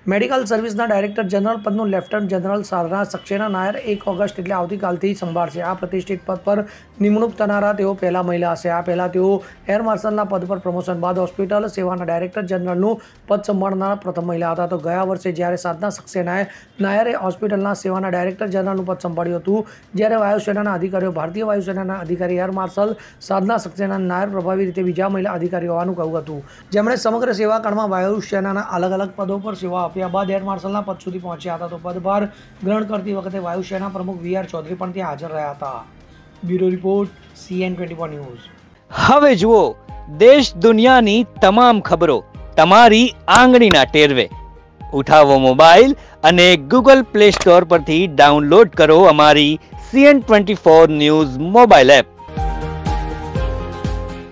Medical સર્વિસના director general પદનું lieutenant general Sadhana Saxena Nair 1 August એટલે આવતીકાલથી સંભાળશે। આ પ્રતિષ્ઠિત પદ પર નિમણૂક થનારા તેઓ પહેલા મહિલા હશે। આ પહેલા તેઓ એર માર્શલના પદ પર પ્રમોશન બાદ હોસ્પિટલ સેવાના ડાયરેક્ટર જનરલનું પદ સંભાળનારા પ્રથમ મહિલા હતા। તો ગયા વર્ષે જ્યારે સાધના સક્સેનાએ નાયરે હોસ્પિટલના સેવાના ડાયરેક્ટર જનરલનું પદ સંભાળ્યું હતું, જ્યારે વાયુસેનાના અધિકારીઓ ભારતીય વાયુસેનાના અધિકારી એર માર્શલ સાધના સક્સેના નાયર પ્રભાવી રીતે બીજા મહિલા અધિકારી હોવાનું કહ્યું હતું, જેમણે સમગ્ર સેવાકાળમાં વાયુસેનાના અલગ અલગ પદો પર સેવા બાદ એર માર્શલના પદ સુધી પહોંચ્યા હતા। તો પદભાર ગ્રહણ કરતી વખતે વાયુસેના પ્રમુખ વી.આર. ચૌધરી પણ ત્યાં હાજર રહ્યા હતા। Bureau report CN24 news. હવે જુઓ દેશ દુનિયાની તમામ ખબરો તમારી આંગળીના ટેરવે। ઉઠાવો મોબાઈલ અને ગૂગલ પ્લે સ્ટોર પરથી ડાઉનલોડ કરો અમારી CN24 ન્યૂઝ મોબાઈલ એપ।